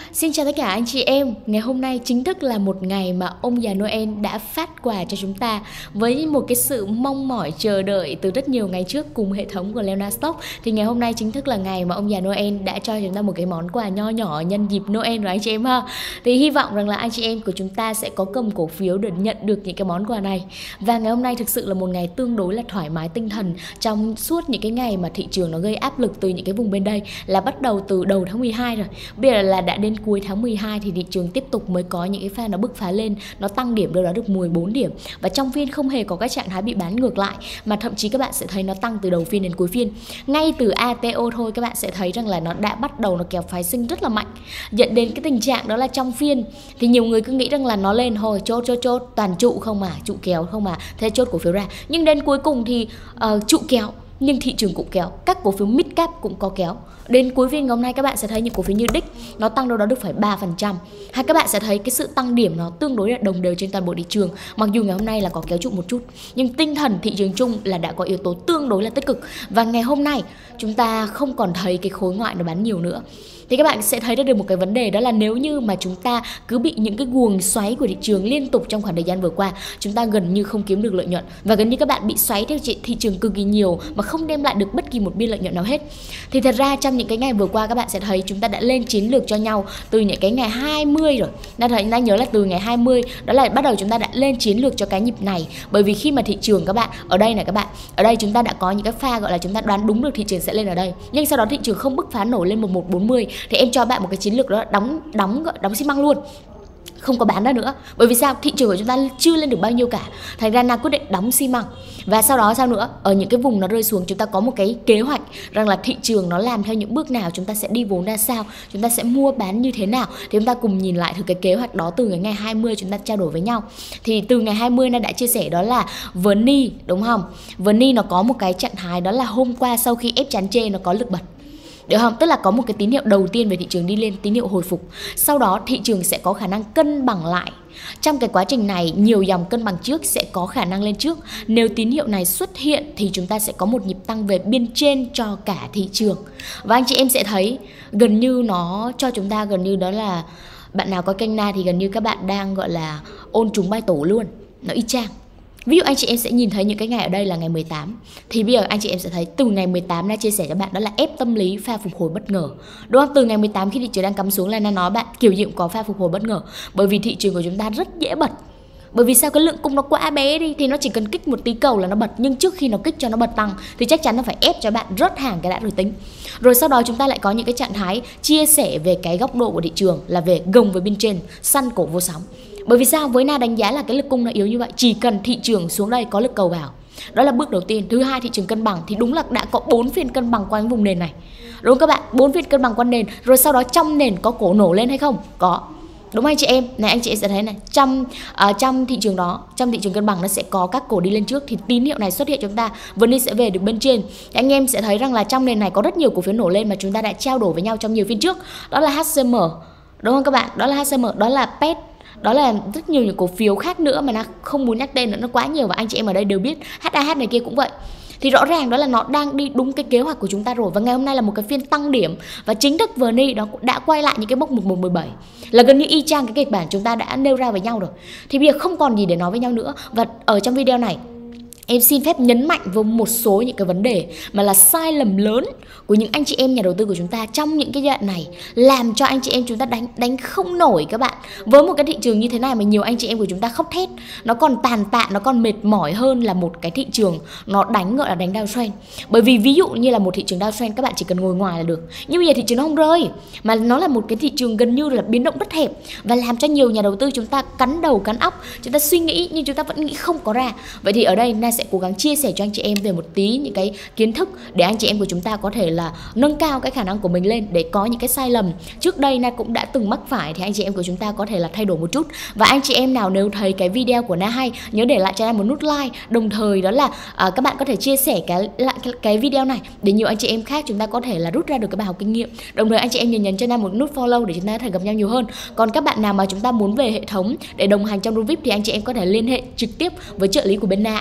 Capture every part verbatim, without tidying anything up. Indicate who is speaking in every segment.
Speaker 1: Xin chào tất cả anh chị em. Ngày hôm nay chính thức là một ngày mà ông già Noel đã phát quà cho chúng ta. Với một cái sự mong mỏi chờ đợi từ rất nhiều ngày trước cùng hệ thống của Leona Stock, thì ngày hôm nay chính thức là ngày mà ông già Noel đã cho chúng ta một cái món quà nho nhỏ nhân dịp Noel rồi anh chị em ha. Thì hy vọng rằng là anh chị em của chúng ta sẽ có cầm cổ phiếu để nhận được những cái món quà này. Và ngày hôm nay thực sự là một ngày tương đối là thoải mái tinh thần trong suốt những cái ngày mà thị trường nó gây áp lực từ những cái vùng bên đây, là bắt đầu từ đầu tháng mười hai rồi. Bây giờ là đã đến cuối tháng mười hai thì thị trường tiếp tục mới có những cái pha nó bứt phá lên, nó tăng điểm đâu đó được mười bốn điểm, và trong phiên không hề có các trạng thái bị bán ngược lại, mà thậm chí các bạn sẽ thấy nó tăng từ đầu phiên đến cuối phiên. Ngay từ a tê o thôi các bạn sẽ thấy rằng là nó đã bắt đầu nó kéo phái sinh rất là mạnh, dẫn đến cái tình trạng đó là trong phiên thì nhiều người cứ nghĩ rằng là nó lên thôi chốt chốt chốt toàn trụ không mà, trụ kéo không mà, thế chốt cổ phiếu ra. Nhưng đến cuối cùng thì uh, trụ kéo nhưng thị trường cũng kéo, các cổ phiếu mid cap cũng có kéo. Đến cuối phiên ngày hôm nay các bạn sẽ thấy những cổ phiếu như đê i xê nó tăng đâu đó được phải ba phần trăm. Hay các bạn sẽ thấy cái sự tăng điểm nó tương đối là đồng đều trên toàn bộ thị trường. Mặc dù ngày hôm nay là có kéo trụ một chút, nhưng tinh thần thị trường chung là đã có yếu tố tương đối là tích cực. Và ngày hôm nay chúng ta không còn thấy cái khối ngoại nó bán nhiều nữa. Thì các bạn sẽ thấy được một cái vấn đề, đó là nếu như mà chúng ta cứ bị những cái guồng xoáy của thị trường liên tục trong khoảng thời gian vừa qua, chúng ta gần như không kiếm được lợi nhuận, và gần như các bạn bị xoáy theo thị trường cực kỳ nhiều mà không đem lại được bất kỳ một biên lợi nhuận nào hết. Thì thật ra trong những cái ngày vừa qua các bạn sẽ thấy chúng ta đã lên chiến lược cho nhau từ những cái ngày hai mươi rồi. Nên thấy ta nhớ là từ ngày hai mươi đó là bắt đầu chúng ta đã lên chiến lược cho cái nhịp này. Bởi vì khi mà thị trường các bạn ở đây này, các bạn ở đây chúng ta đã có những cái pha gọi là chúng ta đoán đúng được thị trường sẽ lên ở đây, nhưng sau đó thị trường không bứt phá nổi lên một một bốn mươi thì em cho bạn một cái chiến lược đó là đóng đóng đóng xi măng luôn, không có bán ra nữa. Bởi vì sao? Thị trường của chúng ta chưa lên được bao nhiêu cả, thành ra là quyết định đóng xi măng. Và sau đó sao nữa, ở những cái vùng nó rơi xuống chúng ta có một cái kế hoạch rằng là thị trường nó làm theo những bước nào, chúng ta sẽ đi vốn ra sao, chúng ta sẽ mua bán như thế nào. Thì chúng ta cùng nhìn lại thử cái kế hoạch đó từ cái ngày hai mươi chúng ta trao đổi với nhau. Thì từ ngày hai mươi nó đã chia sẻ đó là vê en i, đúng không? vê en i nó có một cái trạng thái đó là hôm qua sau khi ép chắn chê nó có lực bật, được không? Tức là có một cái tín hiệu đầu tiên về thị trường đi lên, tín hiệu hồi phục. Sau đó thị trường sẽ có khả năng cân bằng lại. Trong cái quá trình này, nhiều dòng cân bằng trước sẽ có khả năng lên trước. Nếu tín hiệu này xuất hiện thì chúng ta sẽ có một nhịp tăng về biên trên cho cả thị trường. Và anh chị em sẽ thấy gần như nó cho chúng ta gần như đó là, bạn nào có kênh Na thì gần như các bạn đang gọi là ôn trúng bài tổ luôn. Nó y chang. Ví dụ anh chị em sẽ nhìn thấy những cái ngày ở đây là ngày mười tám, thì bây giờ anh chị em sẽ thấy từ ngày mười tám đã chia sẻ cho bạn đó là ép tâm lý pha phục hồi bất ngờ, đúng không? Từ ngày mười tám khi thị trường đang cắm xuống là nó nói bạn kiểu gì cũng có pha phục hồi bất ngờ, bởi vì thị trường của chúng ta rất dễ bật. Bởi vì sao? Cái lượng cung nó quá bé đi, thì nó chỉ cần kích một tí cầu là nó bật. Nhưng trước khi nó kích cho nó bật tăng thì chắc chắn nó phải ép cho bạn rớt hàng cái đã rồi tính. Rồi sau đó chúng ta lại có những cái trạng thái chia sẻ về cái góc độ của thị trường là về gồng với bên trên, săn cổ vô sóng. Bởi vì sao? Với Na đánh giá là cái lực cung nó yếu như vậy, chỉ cần thị trường xuống đây có lực cầu vào, đó là bước đầu tiên. Thứ hai, thị trường cân bằng, thì đúng là đã có bốn phiên cân bằng quanh vùng nền này, đúng không các bạn? bốn phiên cân bằng quanh nền. Rồi sau đó trong nền có cổ nổ lên hay không? Có. Đúng không anh chị em? Này anh chị em sẽ thấy này, trong uh, trong thị trường đó, trong thị trường cân bằng nó sẽ có các cổ đi lên trước, thì tín hiệu này xuất hiện chúng ta vẫn đi sẽ về được bên trên. Thì anh em sẽ thấy rằng là trong nền này có rất nhiều cổ phiếu nổ lên mà chúng ta đã trao đổi với nhau trong nhiều phiên trước. Đó là hát xê em, đúng không các bạn? Đó là hát xê em, đó là pê e tê, đó là rất nhiều những cổ phiếu khác nữa mà nó không muốn nhắc tên nữa, nó quá nhiều và anh chị em ở đây đều biết. hát a hát này kia cũng vậy. Thì rõ ràng đó là nó đang đi đúng cái kế hoạch của chúng ta rồi. Và ngày hôm nay là một cái phiên tăng điểm, và chính thức vê en i đó cũng đã quay lại những cái mốc một một một bảy, là gần như y chang cái kịch bản chúng ta đã nêu ra với nhau rồi. Thì bây giờ không còn gì để nói với nhau nữa. Và ở trong video này em xin phép nhấn mạnh vào một số những cái vấn đề mà là sai lầm lớn của những anh chị em nhà đầu tư của chúng ta trong những cái giai đoạn này, làm cho anh chị em chúng ta đánh đánh không nổi các bạn. Với một cái thị trường như thế này mà nhiều anh chị em của chúng ta khóc thét, nó còn tàn tạ, nó còn mệt mỏi hơn là một cái thị trường nó đánh gọi là đánh downtrend. Bởi vì ví dụ như là một thị trường downtrend các bạn chỉ cần ngồi ngoài là được, nhưng bây giờ thị trường nó không rơi, mà nó là một cái thị trường gần như là biến động rất hẹp, và làm cho nhiều nhà đầu tư chúng ta cắn đầu cắn óc, chúng ta suy nghĩ nhưng chúng ta vẫn nghĩ không có ra. Vậy thì ở đây Na sẽ cố gắng chia sẻ cho anh chị em về một tí những cái kiến thức để anh chị em của chúng ta có thể là nâng cao cái khả năng của mình lên, để có những cái sai lầm trước đây Na cũng đã từng mắc phải thì anh chị em của chúng ta có thể là thay đổi một chút. Và anh chị em nào nếu thấy cái video của Na hay, nhớ để lại cho em một nút like, đồng thời đó là à, các bạn có thể chia sẻ cái lại cái, cái video này để nhiều anh chị em khác chúng ta có thể là rút ra được cái bài học kinh nghiệm. Đồng thời anh chị em nhớ nhấn cho Na một nút follow để chúng ta có thể gặp nhau nhiều hơn. Còn các bạn nào mà chúng ta muốn về hệ thống để đồng hành trong room vi ai pi thì anh chị em có thể liên hệ trực tiếp với trợ lý của bên Na anh chị em nhé.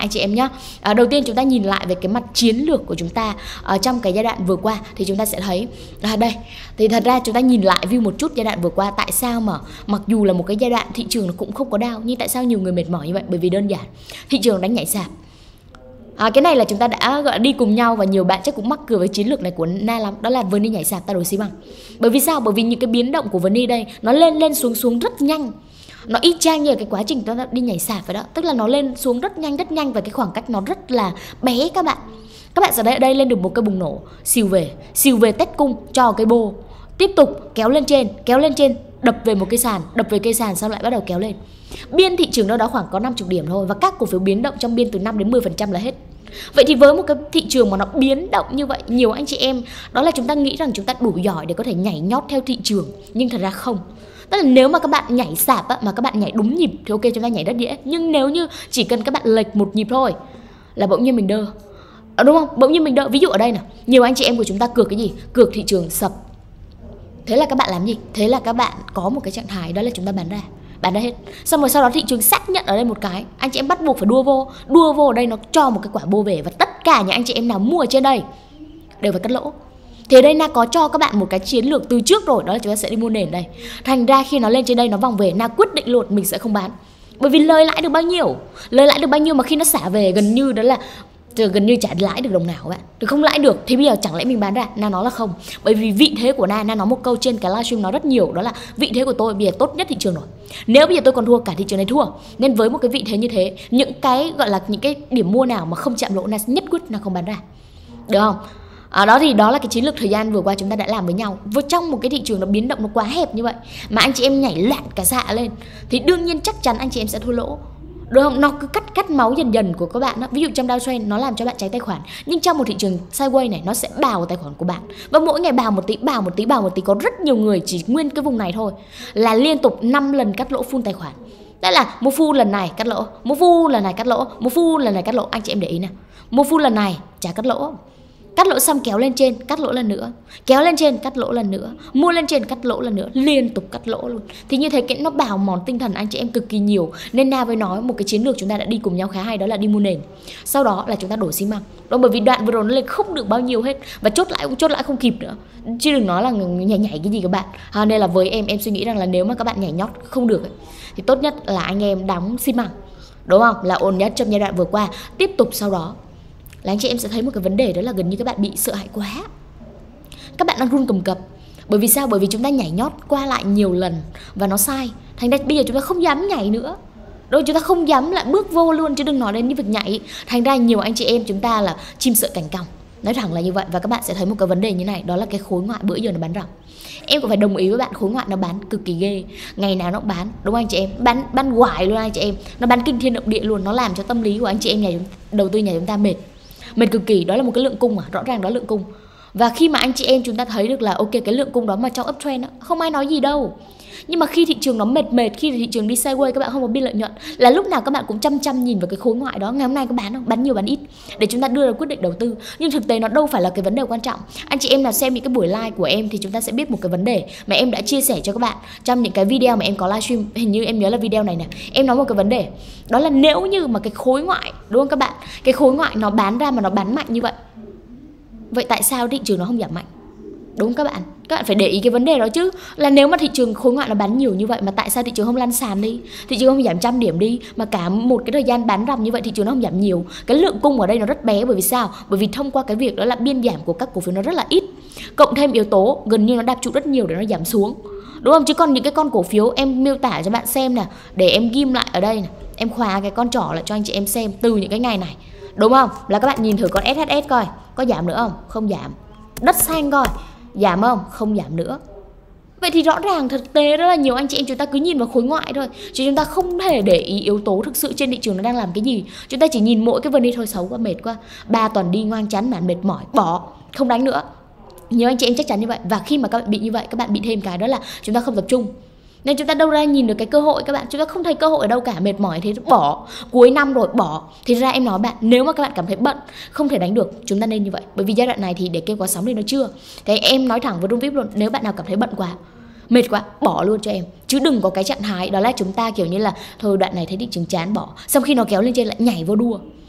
Speaker 1: nhá. À, đầu tiên chúng ta nhìn lại về cái mặt chiến lược của chúng ta à, trong cái giai đoạn vừa qua thì chúng ta sẽ thấy à, đây thì thật ra chúng ta nhìn lại view một chút giai đoạn vừa qua, tại sao mà mặc dù là một cái giai đoạn thị trường nó cũng không có down nhưng tại sao nhiều người mệt mỏi như vậy? Bởi vì đơn giản thị trường đánh nhảy sạp. À, cái này là chúng ta đã gọi là đi cùng nhau và nhiều bạn chắc cũng mắc cười với chiến lược này của Na lắm, đó là vn nhảy sạp ta đổi xi măng. Bởi vì sao? Bởi vì những cái biến động của vn đây nó lên lên xuống xuống rất nhanh. Nó y chang như cái quá trình nó đi nhảy sạp vậy đó, tức là nó lên xuống rất nhanh rất nhanh và cái khoảng cách nó rất là bé các bạn. Các bạn sẽ đây đây lên được một cái bùng nổ, xìu về, xìu về test cung cho cái bô, tiếp tục kéo lên trên, kéo lên trên, đập về một cây sàn, đập về cây sàn xong lại bắt đầu kéo lên. Biên thị trường đâu đó khoảng có năm mươi điểm thôi và các cổ phiếu biến động trong biên từ năm đến mười phần trăm là hết. Vậy thì với một cái thị trường mà nó biến động như vậy, nhiều anh chị em đó là chúng ta nghĩ rằng chúng ta đủ giỏi để có thể nhảy nhót theo thị trường, nhưng thật ra không. Tức là nếu mà các bạn nhảy sạp á, mà các bạn nhảy đúng nhịp thì ok, chúng ta nhảy rất dễ. Nhưng nếu như chỉ cần các bạn lệch một nhịp thôi là bỗng nhiên mình đơ, à, đúng không? Bỗng nhiên mình đơ. Ví dụ ở đây nè, nhiều anh chị em của chúng ta cược cái gì? Cược thị trường sập. Thế là các bạn làm gì? Thế là các bạn có một cái trạng thái đó là chúng ta bán ra, bán ra hết. Xong rồi sau đó thị trường xác nhận ở đây một cái, anh chị em bắt buộc phải đua vô. Đua vô ở đây nó cho một cái quả bô về và tất cả những anh chị em nào mua ở trên đây đều phải cắt lỗ. Thì ở đây Na có cho các bạn một cái chiến lược từ trước rồi, đó là chúng ta sẽ đi mua nền đây. Thành ra khi nó lên trên đây nó vòng về, Na quyết định luôn mình sẽ không bán. Bởi vì lời lãi được bao nhiêu? Lời lãi được bao nhiêu mà khi nó xả về gần như đó là gần như chả lãi được đồng nào các bạn. Thì không lãi được thì bây giờ chẳng lẽ mình bán ra? Na nói là không. Bởi vì vị thế của Na, Na nói một câu trên cái livestream nó rất nhiều, đó là vị thế của tôi bây giờ tốt nhất thị trường rồi. Nếu bây giờ tôi còn thua, cả thị trường này thua. Nên với một cái vị thế như thế, những cái gọi là những cái điểm mua nào mà không chạm lỗ, Na nhất quyết Na không bán ra. Được không? À, đó thì đó là cái chiến lược thời gian vừa qua chúng ta đã làm với nhau. Với trong một cái thị trường nó biến động nó quá hẹp như vậy mà anh chị em nhảy loạn cả xạ lên thì đương nhiên chắc chắn anh chị em sẽ thua lỗ. Được không? Nó cứ cắt cắt máu dần dần của các bạn đó. Ví dụ trong downtrend nó làm cho bạn cháy tài khoản, nhưng trong một thị trường sideways này nó sẽ bào vào tài khoản của bạn. Và mỗi ngày bào một tí, bào một tí, bào một tí. Có rất nhiều người chỉ nguyên cái vùng này thôi là liên tục năm lần cắt lỗ full tài khoản. Đó là mua full lần này cắt lỗ, mua full lần này cắt lỗ, mua full lần này cắt lỗ. Anh chị em để ý nè, mua full lần này chả cắt lỗ, cắt lỗ xong kéo lên trên, cắt lỗ lần nữa, kéo lên trên, cắt lỗ lần nữa, mua lên trên, cắt lỗ lần nữa, liên tục cắt lỗ luôn. Thì như thế cái nó bào mòn tinh thần anh chị em cực kỳ nhiều. Nên Na với nói một cái chiến lược chúng ta đã đi cùng nhau khá hay, đó là đi mua nền. Sau đó là chúng ta đổ xi măng. Đó, bởi vì đoạn vừa rồi nó lên không được bao nhiêu hết và chốt lại cũng chốt lại không kịp nữa. Chứ đừng nói là nhảy nhảy cái gì các bạn. À, nên là với em em suy nghĩ rằng là nếu mà các bạn nhảy nhót không được ấy, thì tốt nhất là anh em đóng xi măng. Đúng không? Là ổn nhất trong giai đoạn vừa qua. Tiếp tục sau đó là anh chị em sẽ thấy một cái vấn đề, đó là gần như các bạn bị sợ hãi quá. Các bạn đang run cầm cập. Bởi vì sao? Bởi vì chúng ta nhảy nhót qua lại nhiều lần và nó sai. Thành ra bây giờ chúng ta không dám nhảy nữa. Rồi chúng ta không dám lại bước vô luôn, chứ đừng nói đến những việc nhảy. Thành ra nhiều anh chị em chúng ta là chim sợ cành cong. Nói thẳng là như vậy. Và các bạn sẽ thấy một cái vấn đề như này, đó là cái khối ngoại bữa giờ nó bán ròng. Em cũng phải đồng ý với bạn, khối ngoại nó bán cực kỳ ghê. Ngày nào nó cũng bán, đúng không anh chị em? Bán bán hoài luôn anh chị em. Nó bán kinh thiên động địa luôn, nó làm cho tâm lý của anh chị em nhà đầu tư nhà chúng ta mệt. Mệt cực kỳ. Đó là một cái lượng cung à, rõ ràng đó là lượng cung. Và khi mà anh chị em chúng ta thấy được là ok cái lượng cung đó mà trong uptrend đó, không ai nói gì đâu. Nhưng mà khi thị trường nó mệt mệt, khi thị trường đi sideways các bạn không có biên lợi nhuận, là lúc nào các bạn cũng chăm chăm nhìn vào cái khối ngoại đó. Ngày hôm nay có bán không? Bán nhiều bán ít để chúng ta đưa ra quyết định đầu tư. Nhưng thực tế nó đâu phải là cái vấn đề quan trọng. Anh chị em nào xem những cái buổi live của em thì chúng ta sẽ biết một cái vấn đề mà em đã chia sẻ cho các bạn trong những cái video mà em có livestream. Hình như em nhớ là video này nè, em nói một cái vấn đề, đó là nếu như mà cái khối ngoại, đúng không các bạn, cái khối ngoại nó bán ra mà nó bán mạnh như vậy, vậy tại sao thị trường nó không giảm mạnh? Đúng các bạn, các bạn phải để ý cái vấn đề đó chứ. Là nếu mà thị trường khối ngoại nó bán nhiều như vậy mà tại sao thị trường không lăn sàn đi, thị trường không giảm trăm điểm đi, mà cả một cái thời gian bán ròng như vậy thị trường nó không giảm nhiều. Cái lượng cung ở đây nó rất bé. Bởi vì sao? Bởi vì thông qua cái việc đó là biên giảm của các cổ phiếu nó rất là ít, cộng thêm yếu tố gần như nó đạp trụ rất nhiều để nó giảm xuống, đúng không? Chứ còn những cái con cổ phiếu em miêu tả cho bạn xem nè, để em ghim lại ở đây này, em khóa cái con trỏ lại cho anh chị em xem từ những cái ngày này, đúng không? Là các bạn nhìn thử con ét hát ét coi có giảm nữa không? Không giảm. Đất xanh coi giảm không? Không giảm nữa. Vậy thì rõ ràng thực tế đó là nhiều anh chị em chúng ta cứ nhìn vào khối ngoại thôi, chứ chúng ta không thể để ý yếu tố thực sự trên thị trường nó đang làm cái gì. Chúng ta chỉ nhìn mỗi cái vấn đề thôi, xấu quá, mệt quá, ba tuần đi ngoan chán bạn mệt mỏi, bỏ, không đánh nữa. Nhiều anh chị em chắc chắn như vậy. Và khi mà các bạn bị như vậy, các bạn bị thêm cái đó là chúng ta không tập trung. Nên chúng ta đâu ra nhìn được cái cơ hội các bạn. Chúng ta không thấy cơ hội ở đâu cả, mệt mỏi thế bỏ, cuối năm rồi bỏ. Thì ra em nói bạn, nếu mà các bạn cảm thấy bận, không thể đánh được, chúng ta nên như vậy. Bởi vì giai đoạn này thì để kêu có sóng thì nó chưa. Thế em nói thẳng với room vi ai pi luôn, nếu bạn nào cảm thấy bận quá, mệt quá, bỏ luôn cho em. Chứ đừng có cái trạng thái đó là chúng ta kiểu như là thôi đoạn này thấy thị trường chán bỏ, xong khi nó kéo lên trên lại nhảy vô đua.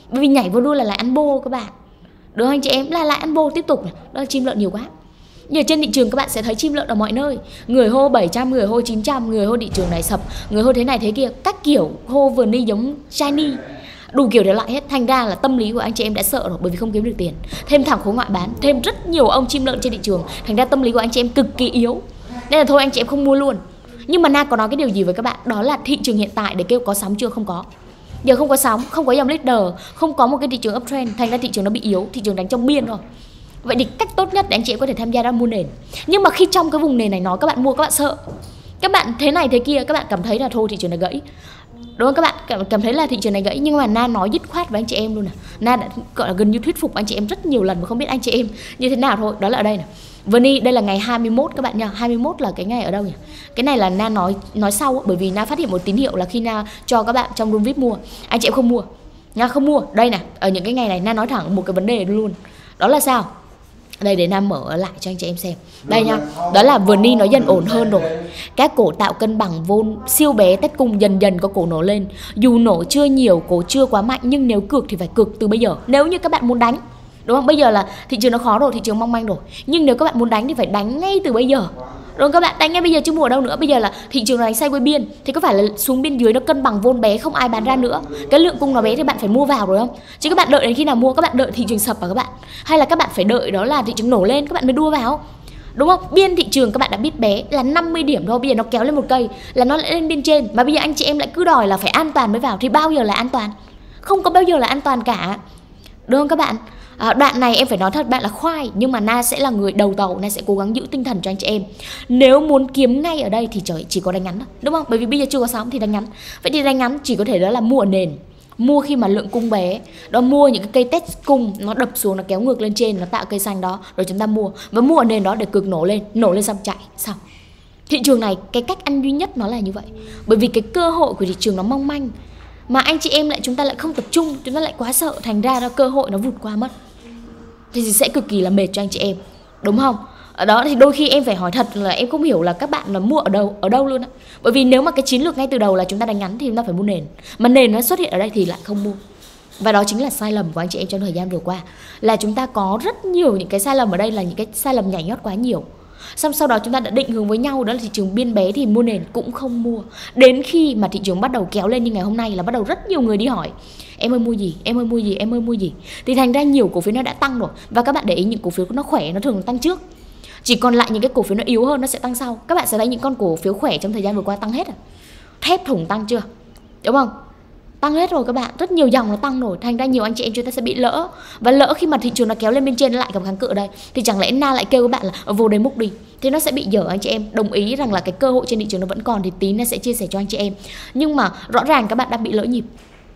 Speaker 1: Bởi vì nhảy vào đuôi là lại ăn bô các bạn. Được không anh chị em? Là lại ăn bô tiếp tục này. Đó là chim lợn nhiều quá. Nhưng trên thị trường các bạn sẽ thấy chim lợn ở mọi nơi. Người hô bảy trăm, người hô chín trăm, người hô thị trường này sập, người hô thế này thế kia. Các kiểu hô vườn đi giống shiny, đủ kiểu để lại hết. Thành ra là tâm lý của anh chị em đã sợ rồi, bởi vì không kiếm được tiền. Thêm thẳng khối ngoại bán, thêm rất nhiều ông chim lợn trên thị trường. Thành ra tâm lý của anh chị em cực kỳ yếu. Nên là thôi anh chị em không mua luôn. Nhưng mà Na có nói cái điều gì với các bạn? Đó là thị trường hiện tại để kêu có sóng chưa? Không có. Giờ không có sóng, không có dòng leader, không có một cái thị trường uptrend. Thành ra thị trường nó bị yếu, thị trường đánh trong biên rồi. Vậy thì cách tốt nhất để anh chị em có thể tham gia đó là mua nền. Nhưng mà khi trong cái vùng nền này nói các bạn mua, các bạn sợ. Các bạn thế này thế kia, các bạn cảm thấy là thôi thị trường này gãy. Đúng không? Các bạn cảm, cảm thấy là thị trường này gãy. Nhưng mà Na nói dứt khoát với anh chị em luôn nè. Na đã gọi là gần như thuyết phục anh chị em rất nhiều lần mà không biết anh chị em như thế nào thôi. Đó là ở đây nè. Vani, đây là ngày hai mươi mốt các bạn nha. hai mươi mốt là cái ngày ở đâu nhỉ? Cái này là Na nói nói sau, bởi vì Na phát hiện một tín hiệu là khi Na cho các bạn trong room vi ai pi mua, anh chị em không mua. Na không mua. Đây nè, ở những cái ngày này Na nói thẳng một cái vấn đề luôn. Đó là sao? Đây để Nam mở lại cho anh chị em xem. Đây nha, đó là Vani nó dần ổn hơn rồi. Các cổ tạo cân bằng vôn siêu bé test cung dần dần có cổ nổ lên. Dù nổ chưa nhiều, cổ chưa quá mạnh, nhưng nếu cược thì phải cược từ bây giờ. Nếu như các bạn muốn đánh, đúng không? Bây giờ là thị trường nó khó rồi, thị trường mong manh rồi. Nhưng nếu các bạn muốn đánh thì phải đánh ngay từ bây giờ. Đúng không các bạn? Đánh ngay bây giờ chứ mua ở đâu nữa. Bây giờ là thị trường đánh sideways biên thì có phải là xuống bên dưới nó cân bằng vôn bé, không ai bán ra nữa. Cái lượng cung nó bé thì bạn phải mua vào rồi không? Chứ các bạn đợi đến khi nào mua? Các bạn đợi thị trường sập à các bạn? Hay là các bạn phải đợi đó là thị trường nổ lên các bạn mới đua vào? Đúng không? Biên thị trường các bạn đã biết bé là năm mươi điểm thôi, bây giờ nó kéo lên một cây là nó lại lên bên trên. Mà bây giờ anh chị em lại cứ đòi là phải an toàn mới vào thì bao giờ là an toàn? Không có bao giờ là an toàn cả. Đúng không các bạn? À, đoạn này em phải nói thật bạn là khoai, nhưng mà Na sẽ là người đầu tàu, Na sẽ cố gắng giữ tinh thần cho anh chị em. Nếu muốn kiếm ngay ở đây thì trời chỉ có đánh ngắn thôi, đúng không? Bởi vì bây giờ chưa có sóng thì đánh ngắn. Vậy thì đánh ngắn chỉ có thể đó là mua ở nền, mua khi mà lượng cung bé, đó mua những cái cây test cung nó đập xuống, nó kéo ngược lên trên, nó tạo cây xanh đó, rồi chúng ta mua và mua ở nền đó để cực nổ lên, nổ lên xong chạy xong. Thị trường này cái cách ăn duy nhất nó là như vậy, bởi vì cái cơ hội của thị trường nó mong manh, mà anh chị em lại chúng ta lại không tập trung, chúng ta lại quá sợ, thành ra đó cơ hội nó vụt qua mất. Thì sẽ cực kỳ là mệt cho anh chị em, đúng không? Ở đó thì đôi khi em phải hỏi thật là em không hiểu là các bạn là mua ở đâu, ở đâu luôn á. Bởi vì nếu mà cái chiến lược ngay từ đầu là chúng ta đánh ngắn thì chúng ta phải mua nền, mà nền nó xuất hiện ở đây thì lại không mua. Và đó chính là sai lầm của anh chị em trong thời gian vừa qua, là chúng ta có rất nhiều những cái sai lầm ở đây, là những cái sai lầm nhảy nhót quá nhiều. Xong sau đó chúng ta đã định hướng với nhau đó là thị trường biên bé thì mua nền cũng không mua. Đến khi mà thị trường bắt đầu kéo lên như ngày hôm nay là bắt đầu rất nhiều người đi hỏi em ơi mua gì, em ơi mua gì, em ơi mua gì. Thì thành ra nhiều cổ phiếu nó đã tăng rồi. Và các bạn để ý những cổ phiếu nó khỏe nó thường tăng trước. Chỉ còn lại những cái cổ phiếu nó yếu hơn nó sẽ tăng sau. Các bạn sẽ thấy những con cổ phiếu khỏe trong thời gian vừa qua tăng hết à. Thép thủng tăng chưa? Đúng không? Tăng hết rồi các bạn, rất nhiều dòng nó tăng rồi. Thành ra nhiều anh chị em chúng ta sẽ bị lỡ. Và lỡ khi mà thị trường nó kéo lên bên trên nó lại gặp kháng cự ở đây, thì chẳng lẽ Na lại kêu các bạn là vô đây múc đi, thì nó sẽ bị dở anh chị em. Đồng ý rằng là cái cơ hội trên thị trường nó vẫn còn, thì tí nó sẽ chia sẻ cho anh chị em. Nhưng mà rõ ràng các bạn đã bị lỡ nhịp,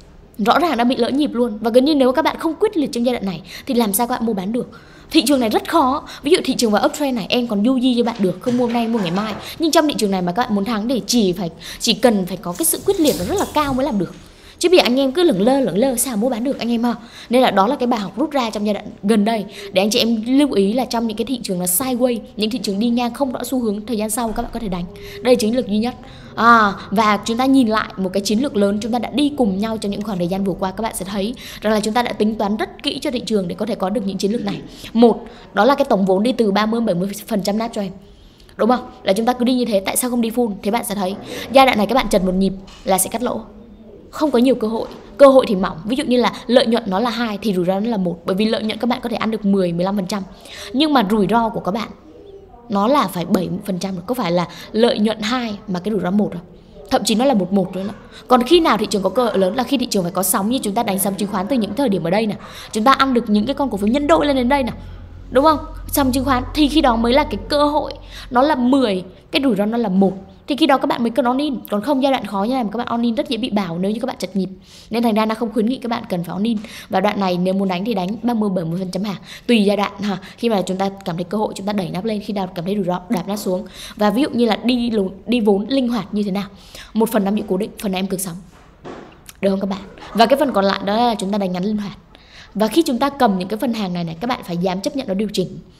Speaker 1: rõ ràng đã bị lỡ nhịp luôn. Và gần như nếu các bạn không quyết liệt trong giai đoạn này thì làm sao các bạn mua bán được. Thị trường này rất khó. Ví dụ thị trường vào uptrend này em còn du di cho bạn được, không mua hôm nay mua ngày mai. Nhưng trong thị trường này mà các bạn muốn thắng thì chỉ phải chỉ cần phải có cái sự quyết liệt nó rất là cao mới làm được. Chứ bây giờ anh em cứ lửng lơ lửng lơ sao mua bán được anh em ha. Nên là đó là cái bài học rút ra trong giai đoạn gần đây, để anh chị em lưu ý là trong những cái thị trường là sideways, những thị trường đi ngang không rõ xu hướng, thời gian sau các bạn có thể đánh. Đây là chiến lược duy nhất. À, và chúng ta nhìn lại một cái chiến lược lớn chúng ta đã đi cùng nhau trong những khoảng thời gian vừa qua, các bạn sẽ thấy rằng là chúng ta đã tính toán rất kỹ cho thị trường để có thể có được những chiến lược này. Một, đó là cái tổng vốn đi từ ba mươi đến bảy mươi phần trăm nát cho em. Đúng không? Là chúng ta cứ đi như thế, tại sao không đi full? Thế bạn sẽ thấy giai đoạn này các bạn trần một nhịp là sẽ cắt lỗ. Không có nhiều cơ hội. Cơ hội thì mỏng. Ví dụ như là lợi nhuận nó là hai thì rủi ro nó là một. Bởi vì lợi nhuận các bạn có thể ăn được mười đến mười lăm phần trăm. Nhưng mà rủi ro của các bạn nó là phải bảy mươi phần trăm. Có phải là lợi nhuận hai mà cái rủi ro một rồi. Thậm chí nó là một một rồi đó. Còn khi nào thị trường có cơ hội lớn là khi thị trường phải có sóng, như chúng ta đánh sóng chứng khoán từ những thời điểm ở đây nè. Chúng ta ăn được những cái con cổ phiếu nhân đôi lên đến đây nè. Đúng không? Sóng chứng khoán thì khi đó mới là cái cơ hội. Nó là mười, cái rủi ro nó là một. Thì khi đó các bạn mới cần on in. Còn không giai đoạn khó như này mà các bạn on in rất dễ bị bảo nếu như các bạn chật nhịp. Nên thành ra nó không khuyến nghị các bạn cần phải on in. Và đoạn này nếu muốn đánh thì đánh ba mươi đến bảy mươi phần trăm hàng. Tùy giai đoạn ha. Khi mà chúng ta cảm thấy cơ hội chúng ta đẩy nắp lên, khi nào cảm thấy rủi ro đạp nắp xuống. Và ví dụ như là đi đi vốn linh hoạt như thế nào. Một phần nắm giữ cố định, phần này em cực sóng. Được không các bạn? Và cái phần còn lại đó là chúng ta đánh ngắn linh hoạt. Và khi chúng ta cầm những cái phần hàng này này, các bạn phải dám chấp nhận nó điều chỉnh.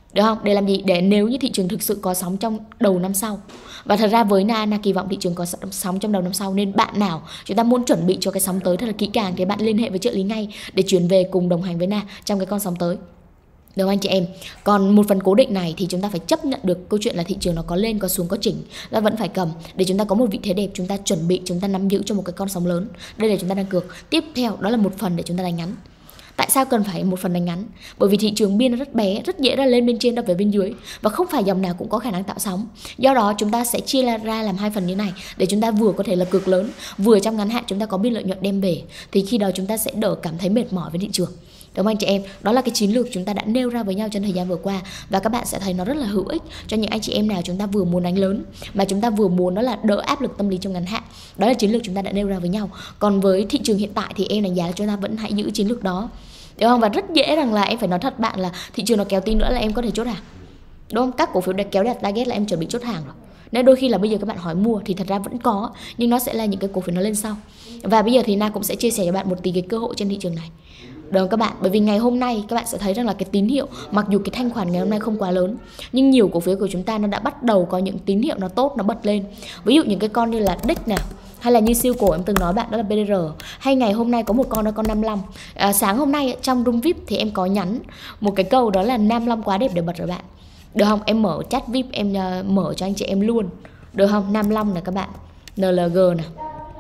Speaker 1: Được không? Để làm gì? Để nếu như thị trường thực sự có sóng trong đầu năm sau. Và thật ra với Na, Na kỳ vọng thị trường có sóng trong đầu năm sau. Nên bạn nào chúng ta muốn chuẩn bị cho cái sóng tới thật là kỹ càng thì bạn liên hệ với trợ lý ngay để chuyển về cùng đồng hành với Na trong cái con sóng tới. Được không anh chị em? Còn một phần cố định này thì chúng ta phải chấp nhận được câu chuyện là thị trường nó có lên, có xuống, có chỉnh. Ta vẫn phải cầm để chúng ta có một vị thế đẹp, chúng ta chuẩn bị, chúng ta nắm giữ cho một cái con sóng lớn. Đây là chúng ta đang cược. Tiếp theo đó là một phần để chúng ta đánh ngắn. Tại sao cần phải một phần đánh ngắn? Bởi vì thị trường biên nó rất bé, rất dễ là lên bên trên đập về bên dưới. Và không phải dòng nào cũng có khả năng tạo sóng. Do đó chúng ta sẽ chia ra làm hai phần như này để chúng ta vừa có thể là cược lớn, vừa trong ngắn hạn chúng ta có biên lợi nhuận đem về. Thì khi đó chúng ta sẽ đỡ cảm thấy mệt mỏi với thị trường. Đúng không anh chị em? Đó là cái chiến lược chúng ta đã nêu ra với nhau trong thời gian vừa qua. Và các bạn sẽ thấy nó rất là hữu ích cho những anh chị em nào chúng ta vừa muốn đánh lớn mà chúng ta vừa muốn đó là đỡ áp lực tâm lý trong ngắn hạn. Đó là chiến lược chúng ta đã nêu ra với nhau. Còn với thị trường hiện tại thì em đánh giá là chúng ta vẫn hãy giữ chiến lược đó. Đúng không? Và rất dễ rằng là em phải nói thật bạn là thị trường nó kéo tí nữa là em có thể chốt hàng. Đúng không? Các cổ phiếu đã kéo đạt target là em chuẩn bị chốt hàng rồi. Nên đôi khi là bây giờ các bạn hỏi mua thì thật ra vẫn có, nhưng nó sẽ là những cái cổ phiếu nó lên sau. Và bây giờ thì Na cũng sẽ chia sẻ cho bạn một tí cái cơ hội trên thị trường này. Được không các bạn? Bởi vì ngày hôm nay các bạn sẽ thấy rằng là cái tín hiệu, mặc dù cái thanh khoản ngày hôm nay không quá lớn, nhưng nhiều cổ phiếu của chúng ta nó đã bắt đầu có những tín hiệu nó tốt, nó bật lên. Ví dụ những cái con như là đích nào, hay là như siêu cổ em từng nói bạn đó là bê đê rờ, hay ngày hôm nay có một con đó con năm mươi lăm. À, sáng hôm nay trong room vi ai pi thì em có nhắn một cái câu đó là năm mươi lăm quá đẹp để bật rồi bạn. Được không? Em mở chat vi ai pi em uh, mở cho anh chị em luôn. Được không? năm mươi lăm này các bạn. en lờ giê này.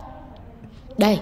Speaker 1: Đây.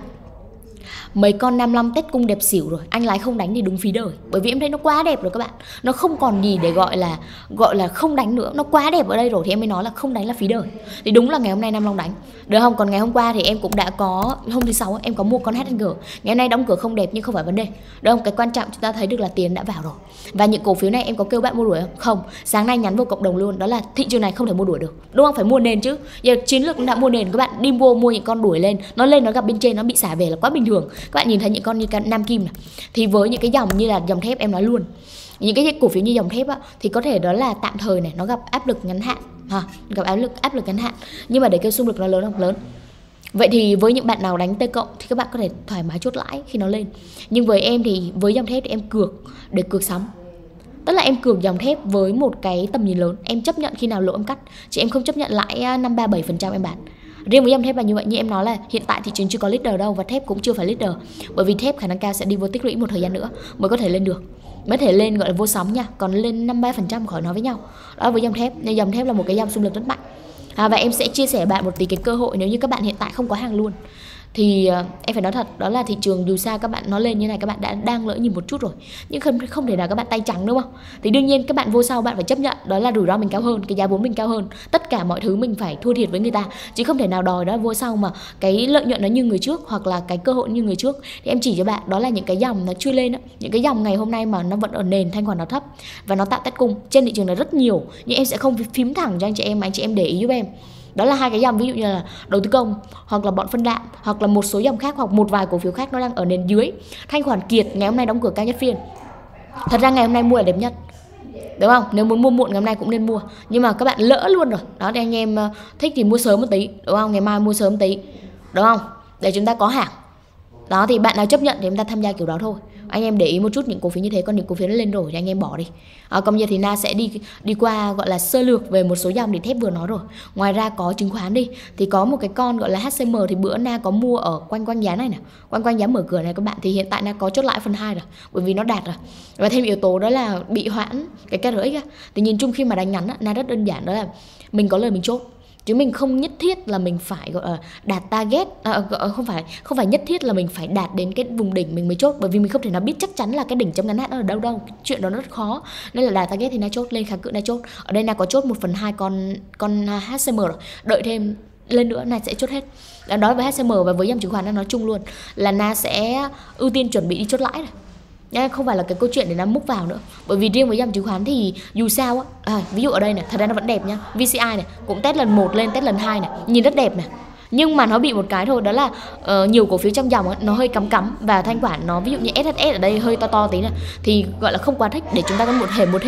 Speaker 1: Mấy con năm mươi lăm tết cung đẹp xỉu rồi, anh lái không đánh thì đúng phí đời. Bởi vì em thấy nó quá đẹp rồi các bạn. Nó không còn gì để gọi là gọi là không đánh nữa. Nó quá đẹp ở đây rồi thì em mới nói là không đánh là phí đời. Thì đúng là ngày hôm nay năm mươi lăm đánh. Được không? Còn ngày hôm qua thì em cũng đã có, hôm thứ sáu em có mua con hát en giê. Ngày hôm nay đóng cửa không đẹp nhưng không phải vấn đề. Được không? Cái quan trọng chúng ta thấy được là tiền đã vào rồi. Và những cổ phiếu này em có kêu bạn mua đuổi không? Không. Sáng nay nhắn vô cộng đồng luôn, đó là thị trường này không thể mua đuổi được. Đúng không? Phải mua nền chứ. Giờ chiến lược đã mua nền, các bạn đi mua mua những con đuổi lên, nó lên nó gặp bên trên nó bị xả về là quá bình thường. Các bạn nhìn thấy những con như Nam Kim này, thì với những cái dòng như là dòng thép em nói luôn, những cái cổ phiếu như dòng thép á, thì có thể đó là tạm thời này, nó gặp áp lực ngắn hạn ha, gặp áp lực áp lực ngắn hạn, nhưng mà để kêu xung lực nó lớn không lớn. Vậy thì với những bạn nào đánh T cộng thì các bạn có thể thoải mái chốt lãi khi nó lên. Nhưng với em thì với dòng thép thì em cược để cược sóng. Tức là em cược dòng thép với một cái tầm nhìn lớn, em chấp nhận khi nào lỗ em cắt, chứ em không chấp nhận lãi năm ba bảy phần trăm em bán. Riêng với dòng thép là như vậy, như em nói là hiện tại thị trường chưa có leader đâu, và thép cũng chưa phải leader. Bởi vì thép khả năng cao sẽ đi vô tích lũy một thời gian nữa mới có thể lên được, mới thể lên gọi là vô sóng nha. Còn lên năm ba phần trăm khỏi nói với nhau. Đó với dòng thép, nên dòng thép là một cái dòng xung lực rất mạnh. À, và em sẽ chia sẻ bạn một tí cái cơ hội nếu như các bạn hiện tại không có hàng luôn. Thì uh, em phải nói thật, đó là thị trường dù sao các bạn nó lên như này các bạn đã đang lỡ nhìn một chút rồi, nhưng không không thể nào các bạn tay trắng đúng không? Thì đương nhiên các bạn vô sau bạn phải chấp nhận đó là rủi ro mình cao hơn, cái giá vốn mình cao hơn, tất cả mọi thứ mình phải thua thiệt với người ta, chứ không thể nào đòi đó vô sau mà cái lợi nhuận nó như người trước hoặc là cái cơ hội như người trước. Thì em chỉ cho bạn đó là những cái dòng nó chui lên đó, những cái dòng ngày hôm nay mà nó vẫn ở nền, thanh khoản nó thấp và nó tạo test cung trên thị trường này rất nhiều, nhưng em sẽ không phím thẳng cho anh chị em mà anh chị em để ý giúp em. Đó là hai cái dòng ví dụ như là đầu tư công hoặc là bọn phân đạm hoặc là một số dòng khác hoặc một vài cổ phiếu khác nó đang ở nền dưới. Thanh khoản kiệt ngày hôm nay đóng cửa cao nhất phiên. Thật ra ngày hôm nay mua là đẹp nhất. Đúng không? Nếu muốn mua muộn ngày hôm nay cũng nên mua. Nhưng mà các bạn lỡ luôn rồi. Đó thì anh em thích thì mua sớm một tí, đúng không? Ngày mai mua sớm một tí. Đúng không? Để chúng ta có hàng. Đó thì bạn nào chấp nhận thì chúng ta tham gia kiểu đó thôi. Anh em để ý một chút những cổ phiếu như thế, còn những cổ phiếu nó lên rồi thì anh em bỏ đi. À, còn giờ thì Na sẽ đi đi qua gọi là sơ lược về một số dòng thì thép vừa nói rồi. Ngoài ra có chứng khoán đi, thì có một cái con gọi là hát xê em, thì bữa Na có mua ở quanh quanh giá này nè, quanh quanh giá mở cửa này các bạn, thì hiện tại Na có chốt lãi phần hai rồi, bởi vì nó đạt rồi. Và thêm yếu tố đó là bị hoãn cái ca rờ ích á. Thì nhìn chung khi mà đánh ngắn á, Na rất đơn giản, đó là mình có lời mình chốt. Chứ mình không nhất thiết là mình phải gọi là đạt target, à, không phải không phải nhất thiết là mình phải đạt đến cái vùng đỉnh mình mới chốt, bởi vì mình không thể nào biết chắc chắn là cái đỉnh trong ngắn hạn nó ở đâu đâu, chuyện đó nó rất khó. Nên là đạt target thì Na chốt, lên kháng cự Na chốt. Ở đây Na có chốt một phần hai con con hát xê em rồi, đợi thêm lên nữa Na sẽ chốt hết. Đó với hát xê em và với dòng chứng khoán nó nói chung luôn là Na sẽ ưu tiên chuẩn bị đi chốt lãi này. Nha, không phải là cái câu chuyện để nó múc vào nữa. Bởi vì riêng với dòng chứng khoán thì dù sao á, à, ví dụ ở đây này, thật ra nó vẫn đẹp nhá. vê xê i này cũng test lần một lên test lần hai này, nhìn rất đẹp này. Nhưng mà nó bị một cái thôi, đó là uh, nhiều cổ phiếu trong dòng ấy, nó hơi cắm cắm và thanh khoản nó ví dụ như ét hát ét ở đây hơi to to tí này thì gọi là không quá thích để chúng ta có một hẻm một thêm.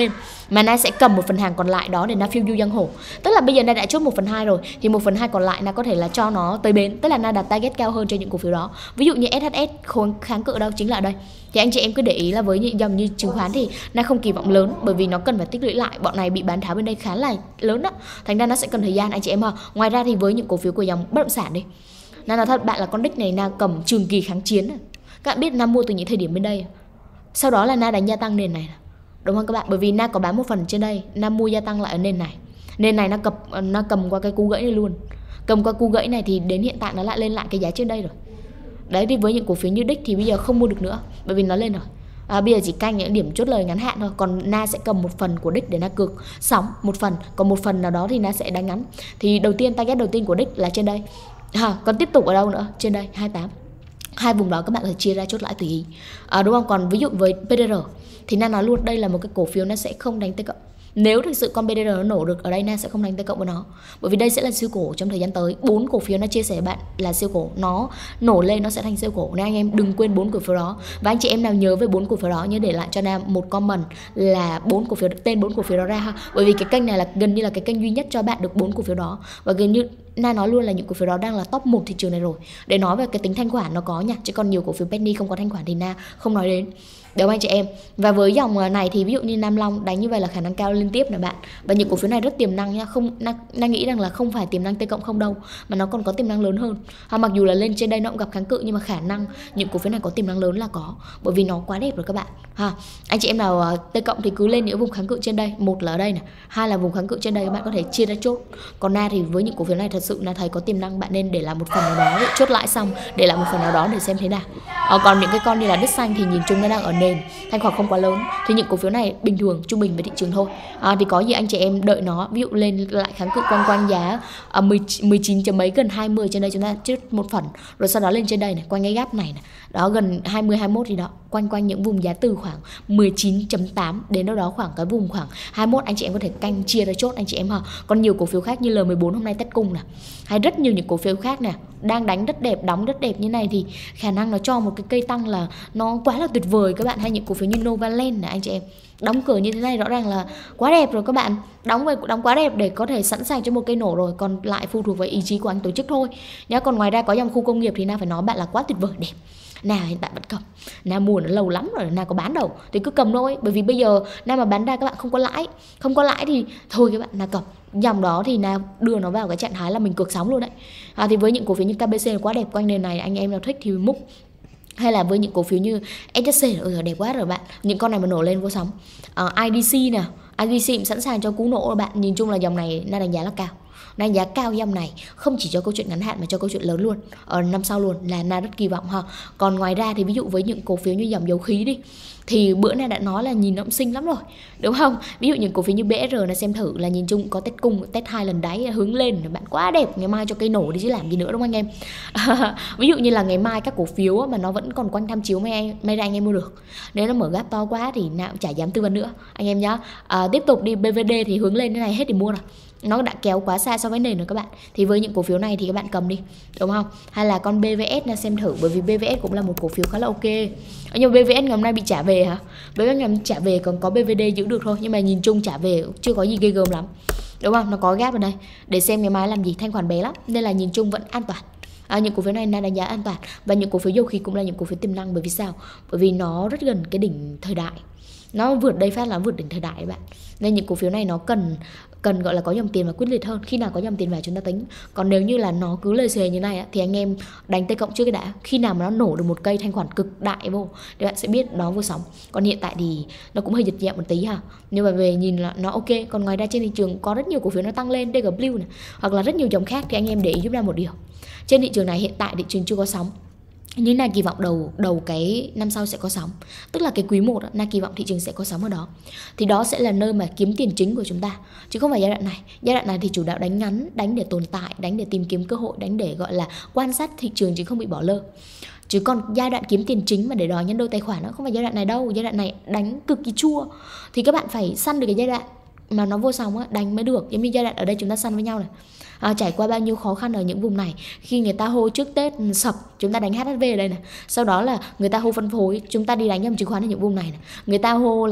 Speaker 1: mà Na sẽ cầm một phần hàng còn lại đó để Na phiêu du giang hồ. Tức là bây giờ Na đã chốt một phần hai rồi, thì một phần hai còn lại Na có thể là cho nó tới bến, tức là Na đặt target cao hơn cho những cổ phiếu đó. Ví dụ như ét hát ét khối kháng cự đâu chính là ở đây. Thì anh chị em cứ để ý là với những dòng như chứng khoán thì Na không kỳ vọng lớn, bởi vì nó cần phải tích lũy lại. Bọn này bị bán tháo bên đây khá là lớn đó, thành ra nó sẽ cần thời gian anh chị em ha. Ngoài ra thì với những cổ phiếu của dòng bất động sản đi, Na nói thật bạn là con đích này Na cầm trường kỳ kháng chiến. Các bạn biết Na mua từ những thời điểm bên đây, sau đó là Na đánh gia tăng nền này, đúng không các bạn? Bởi vì Na có bán một phần trên đây, Na mua gia tăng lại ở nền này. Nền này Na cầm, Na cầm qua cái cú gãy này luôn. Cầm qua cú gãy này thì đến hiện tại nó lại lên lại cái giá trên đây rồi. Đấy, thì với những cổ phiếu như đích thì bây giờ không mua được nữa, bởi vì nó lên rồi. À, bây giờ chỉ canh những điểm chốt lời ngắn hạn thôi. Còn Na sẽ cầm một phần của đích để Na cược sóng một phần, còn một phần nào đó thì Na sẽ đánh ngắn. Thì đầu tiên target đầu tiên của đích là trên đây. À, còn tiếp tục ở đâu nữa? Trên đây hai mươi tám. Hai vùng đó các bạn có thể chia ra chốt lãi tùy ý, à, đúng không? Còn ví dụ với pê đê rờ thì Na nói luôn đây là một cái cổ phiếu nó sẽ không đánh T cộng. Nếu thực sự con pê đê rờ nó nổ được ở đây, Na sẽ không đánh T cộng với nó, bởi vì đây sẽ là siêu cổ trong thời gian tới. Bốn cổ phiếu nó chia sẻ với bạn là siêu cổ, nó nổ lên nó sẽ thành siêu cổ, nên anh em đừng quên bốn cổ phiếu đó. Và anh chị em nào nhớ về bốn cổ phiếu đó nhớ để lại cho Na một comment là bốn cổ phiếu, tên bốn cổ phiếu đó ra ha, bởi vì cái kênh này là gần như là cái kênh duy nhất cho bạn được bốn cổ phiếu đó, và gần như Na nói luôn là những cổ phiếu đó đang là top một thị trường này rồi. Để nói về cái tính thanh khoản nó có nha, chứ còn nhiều cổ phiếu penny không có thanh khoản thì Na không nói đến. Đúng anh chị em. Và với dòng này thì ví dụ như Nam Long đánh như vậy là khả năng cao liên tiếp nè bạn. Và những cổ phiếu này rất tiềm năng nha, không Na, Na nghĩ rằng là không phải tiềm năng T cộng không đâu, mà nó còn có tiềm năng lớn hơn. À, mặc dù là lên trên đây nó cũng gặp kháng cự, nhưng mà khả năng những cổ phiếu này có tiềm năng lớn là có, bởi vì nó quá đẹp rồi các bạn. Ha, anh chị em nào T cộng thì cứ lên những vùng kháng cự trên đây, một là ở đây này, hai là vùng kháng cự trên đây, các bạn có thể chia ra chốt. Còn Na thì với những cổ phiếu này thật sự là thấy có tiềm năng, bạn nên để lại một phần nào đó, chốt lại xong để lại một phần nào đó để xem thế nào. À, còn những cái con như là đất xanh thì nhìn chung nó đang ở nền, thanh khoản không quá lớn, thì những cổ phiếu này bình thường trung bình với thị trường thôi. À, thì có gì anh chị em đợi nó ví dụ lên lại kháng cự quanh quanh giá à, mười chín chấm mấy gần hai mươi trên đây, chúng ta chốt một phần, rồi sau đó lên trên đây này quanh cái gap này, này đó gần hai mươi hai mươi mốt thì đó quanh quanh những vùng giá từ khoảng mười chín chấm tám đến đâu đó khoảng cái vùng khoảng hai mươi mốt, anh chị em có thể canh chia ra chốt anh chị em ha. Còn nhiều cổ phiếu khác như L mười bốn hôm nay test cung nè, hay rất nhiều những cổ phiếu khác nè đang đánh rất đẹp, đóng rất đẹp như này thì khả năng nó cho một cái cây tăng là nó quá là tuyệt vời các bạn. Hay những cổ phiếu như Novaland này anh chị em, đóng cửa như thế này rõ ràng là quá đẹp rồi các bạn, đóng về đóng quá đẹp để có thể sẵn sàng cho một cây nổ rồi, còn lại phụ thuộc vào ý chí của anh tổ chức thôi nhá. Còn ngoài ra có dòng khu công nghiệp thì Na phải nói bạn là quá tuyệt vời đẹp. Na hiện tại vẫn cầm, Na mua nó lâu lắm rồi, Na có bán đâu thì cứ cầm thôi, bởi vì bây giờ Na mà bán ra các bạn không có lãi, không có lãi thì thôi các bạn Na cầm. Dòng đó thì Na đưa nó vào cái trạng thái là mình cược sóng luôn đấy. À, thì với những cổ phiếu như ca bê xê là quá đẹp, quanh nền này anh em nào thích thì múc. Hay là với những cổ phiếu như ét ét xê ừ, đẹp quá rồi bạn, những con này mà nổ lên vô sóng. À, i đê xê nè, i đê xê cũng sẵn sàng cho cú nổ rồi bạn. Nhìn chung là dòng này Na đánh giá là cao, đánh giá cao dòng này không chỉ cho câu chuyện ngắn hạn mà cho câu chuyện lớn luôn, ở năm sau luôn là Na rất kỳ vọng ha. Còn ngoài ra thì ví dụ với những cổ phiếu như dòng dầu khí đi, thì bữa nay đã nói là nhìn nó cũng xinh lắm rồi đúng không? Ví dụ những cổ phiếu như bê ét rờ này xem thử là nhìn chung có test cung, test hai lần đáy hướng lên bạn, quá đẹp, ngày mai cho cây nổ đi chứ làm gì nữa đúng không anh em? Ví dụ như là ngày mai các cổ phiếu mà nó vẫn còn quanh tham chiếu mấy, mấy ra anh em mua được, nếu nó mở gap to quá thì nào cũng chả dám tư vấn nữa anh em nhá. À, tiếp tục đi bê vê đê thì hướng lên thế này hết thì mua rồi, nó đã kéo quá xa so với nền rồi các bạn. Thì với những cổ phiếu này thì các bạn cầm đi đúng không? Hay là con bê vê ét là xem thử, bởi vì bê vê ét cũng là một cổ phiếu khá là ok. Nhưng bê vê ét ngày hôm nay bị trả về hả? bê vê ét ngày hôm nay trả về, còn có bê vê đê giữ được thôi, nhưng mà nhìn chung trả về chưa có gì ghê gớm lắm đúng không? Nó có gap ở đây để xem ngày mai làm gì, thanh khoản bé lắm nên là nhìn chung vẫn an toàn. À, những cổ phiếu này Na đánh giá an toàn. Và những cổ phiếu dầu khí cũng là những cổ phiếu tiềm năng, bởi vì sao? Bởi vì nó rất gần cái đỉnh thời đại, nó vượt đây phát là vượt đỉnh thời đại các bạn, nên những cổ phiếu này nó cần cần gọi là có dòng tiền và quyết liệt hơn. Khi nào có dòng tiền vào chúng ta tính, còn nếu như là nó cứ lề xề như này thì anh em đánh T cộng trước cái đã, khi nào mà nó nổ được một cây thanh khoản cực đại vô thì bạn sẽ biết nó vô sóng. Còn hiện tại thì nó cũng hơi giật nhẹ một tí ha, nhưng mà về nhìn là nó ok. Còn ngoài ra trên thị trường có rất nhiều cổ phiếu nó tăng lên, đê giê Blue này hoặc là rất nhiều dòng khác, thì anh em để ý giúp ra một điều, trên thị trường này hiện tại thị trường chưa có sóng, như Na kỳ vọng đầu đầu cái năm sau sẽ có sóng, tức là cái quý một Na kỳ vọng thị trường sẽ có sóng ở đó, thì đó sẽ là nơi mà kiếm tiền chính của chúng ta, chứ không phải giai đoạn này. Giai đoạn này thì chủ đạo đánh ngắn, đánh để tồn tại, đánh để tìm kiếm cơ hội, đánh để gọi là quan sát thị trường chứ không bị bỏ lơ. Chứ còn giai đoạn kiếm tiền chính mà để đòi nhân đôi tài khoản nó không phải giai đoạn này đâu. Giai đoạn này đánh cực kỳ chua, thì các bạn phải săn được cái giai đoạn mà nó vô sóng á, đánh mới được. Giống như giai đoạn ở đây chúng ta săn với nhau này, à, trải qua bao nhiêu khó khăn ở những vùng này. Khi người ta hô trước Tết sập, chúng ta đánh hát ét vê ở đây này. Sau đó là người ta hô phân phối, chúng ta đi đánh dòng chứng khoán ở những vùng này, này. Người ta hô là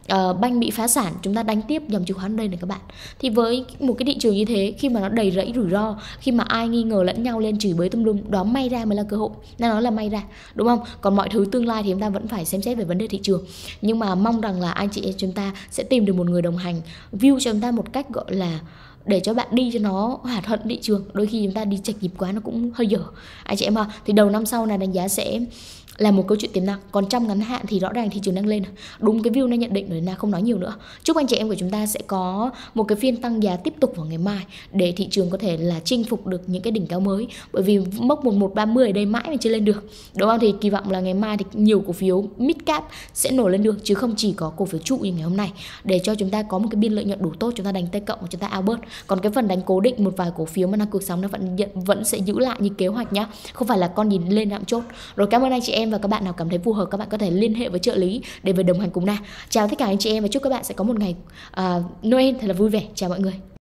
Speaker 1: uh, banh bị phá sản, chúng ta đánh tiếp dòng chứng khoán đây này các bạn. Thì với một cái thị trường như thế, khi mà nó đầy rẫy rủi ro, khi mà ai nghi ngờ lẫn nhau lên chửi bới tùm lum, đó may ra mới là cơ hội, nên nó là may ra, đúng không? Còn mọi thứ tương lai thì chúng ta vẫn phải xem xét về vấn đề thị trường. Nhưng mà mong rằng là anh chị em chúng ta sẽ tìm được một người đồng hành view cho chúng ta một cách gọi là để cho bạn đi cho nó hòa thuận thị trường. Đôi khi chúng ta đi chệch nhịp quá nó cũng hơi dở anh chị em ha. Thì đầu năm sau này đánh giá sẽ là một câu chuyện tiềm năng. Còn trong ngắn hạn thì rõ ràng thị trường đang lên. Đúng cái view này nhận định rồi, na không nói nhiều nữa. Chúc anh chị em của chúng ta sẽ có một cái phiên tăng giá tiếp tục vào ngày mai để thị trường có thể là chinh phục được những cái đỉnh cao mới. Bởi vì mốc một một ba mươi ở đây mãi mà chưa lên được, đúng không? Thì kỳ vọng là ngày mai thì nhiều cổ phiếu mid cap sẽ nổi lên được, chứ không chỉ có cổ phiếu trụ như ngày hôm nay, để cho chúng ta có một cái biên lợi nhuận đủ tốt, chúng ta đánh tay cộng và chúng ta out bớt. Còn cái phần đánh cố định một vài cổ phiếu mà năng cuộc sống nó vẫn vẫn sẽ giữ lại như kế hoạch nhá, không phải là con nhìn lên làm chốt. Rồi cảm ơn anh chị em, và các bạn nào cảm thấy phù hợp các bạn có thể liên hệ với trợ lý để về đồng hành cùng Na. Chào tất cả anh chị em và chúc các bạn sẽ có một ngày uh, Noel thật là vui vẻ. Chào mọi người.